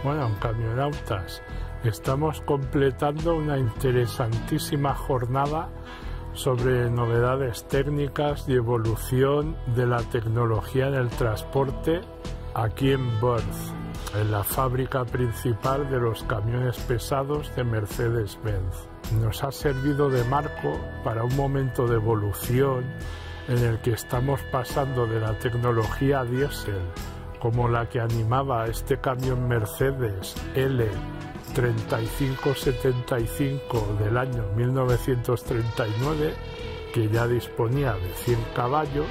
Bueno, camionautas, estamos completando una interesantísima jornada sobre novedades técnicas y evolución de la tecnología en el transporte aquí en Wörth, en la fábrica principal de los camiones pesados de Mercedes-Benz. Nos ha servido de marco para un momento de evolución en el que estamos pasando de la tecnología diésel, como la que animaba este camión Mercedes L3575 del año 1939, que ya disponía de 100 caballos.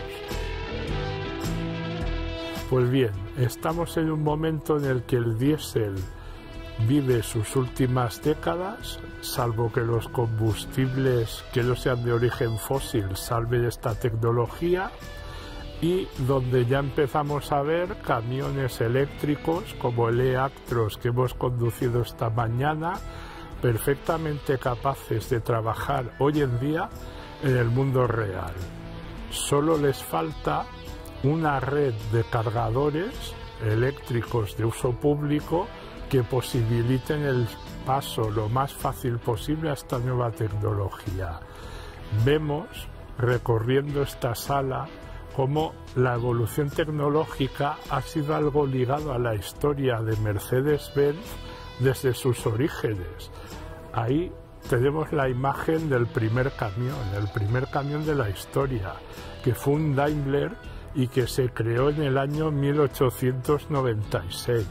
Pues bien, estamos en un momento en el que el diésel vive sus últimas décadas, salvo que los combustibles que no sean de origen fósil salven esta tecnología, y donde ya empezamos a ver camiones eléctricos como el e-Actros que hemos conducido esta mañana, perfectamente capaces de trabajar hoy en día en el mundo real. Solo les falta una red de cargadores eléctricos de uso público que posibiliten el paso lo más fácil posible a esta nueva tecnología. Vemos, recorriendo esta sala, cómo la evolución tecnológica ha sido algo ligado a la historia de Mercedes-Benz desde sus orígenes. Ahí tenemos la imagen del primer camión de la historia, que fue un Daimler y que se creó en el año 1896.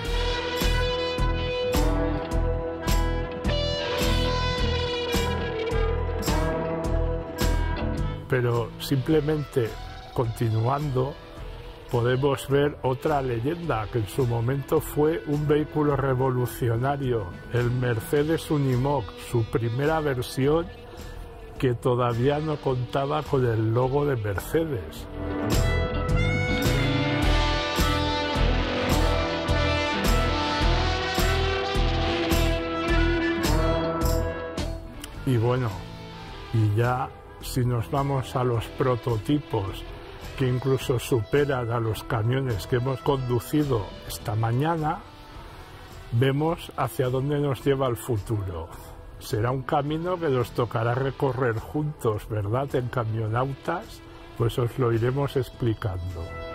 Pero simplemente continuando, podemos ver otra leyenda que en su momento fue un vehículo revolucionario, el Mercedes Unimog, su primera versión, que todavía no contaba con el logo de Mercedes. Y bueno, y ya si nos vamos a los prototipos que incluso superan a los camiones que hemos conducido esta mañana, vemos hacia dónde nos lleva el futuro. Será un camino que nos tocará recorrer juntos, ¿verdad?, en Camionautas, pues os lo iremos explicando.